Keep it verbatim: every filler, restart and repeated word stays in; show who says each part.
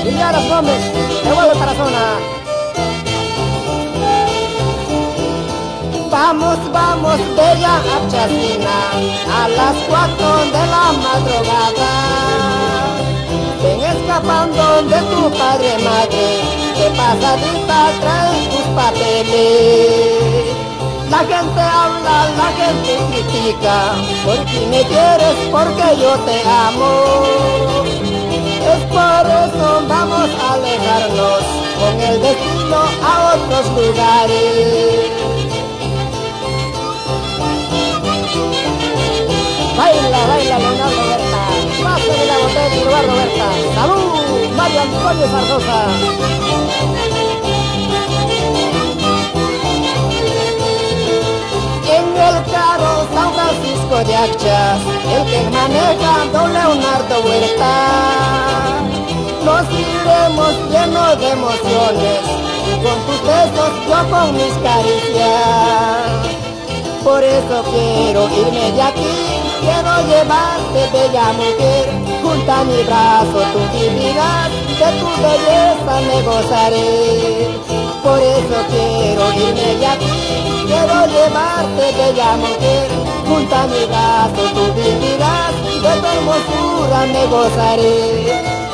Speaker 1: Dile a los hombres, devuelve para la zona. Vamos, vamos, bella Apchacina, a las cuatro de la madrugada. Ven escapando de tu padre, madre, que pasadita trae tus papeles. La gente habla, la gente critica, porque me quieres, porque yo te amo. Es por eso vamos a alejarnos con el destino a otros lugares. Baila, baila, Leonardo Berta, pásale la botella y lugar Roberta. ¡Salud! Mario Antonio Zarzosa. En el carro San Francisco de Achas, el que maneja don Leonardo Huerta. Nos iremos llenos de emociones, con tus besos, yo con mis caricias. Por eso quiero irme de aquí, quiero llevarte, bella mujer, junto a mi brazo tú vivirás, de tu belleza me gozaré. Por eso quiero irme de aquí, quiero llevarte, bella mujer, junto a mi brazo tú vivirás, de tu hermosura me gozaré.